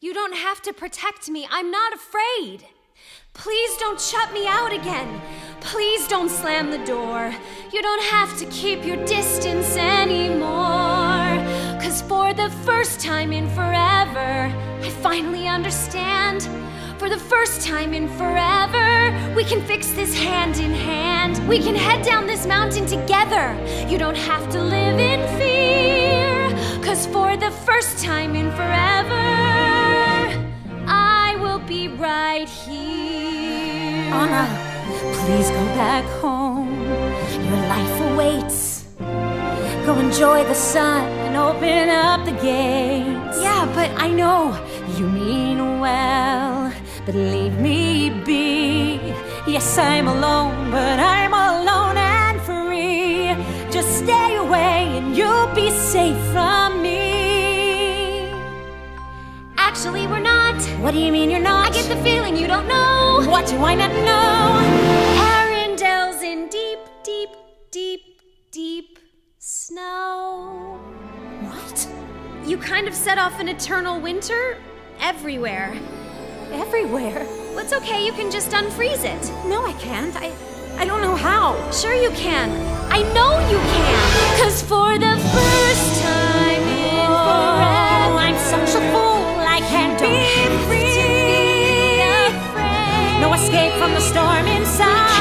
You don't have to protect me. I'm not afraid. Please don't shut me out again. Please don't slam the door. You don't have to keep your distance anymore. 'Cause for the first time in forever, I finally understand. For the first time in forever, we can fix this hand in hand. We can head down this mountain together. You don't have to live in fear. 'Cause for the first time in forever, I will be right here. Anna, please go back home. Your life awaits. Go enjoy the sun and open up the gates. Yeah, but I know you mean well, but leave me be. Yes, I'm alone, but I'm alone and free. Just stay away and you'll be safe from me. actually we're not. What do you mean you're not? I get the feeling you don't know. What do I not know? Arendelle's in deep, deep, deep, deep snow. What? You kind of set off an eternal winter everywhere. Everywhere? Well, it's okay, you can just unfreeze it. No, I can't. I don't know how. Sure you can. I know you can. 'Cause for the first time in forever, I'm such a fool, I can't be free. be afraid. No escape from the storm inside.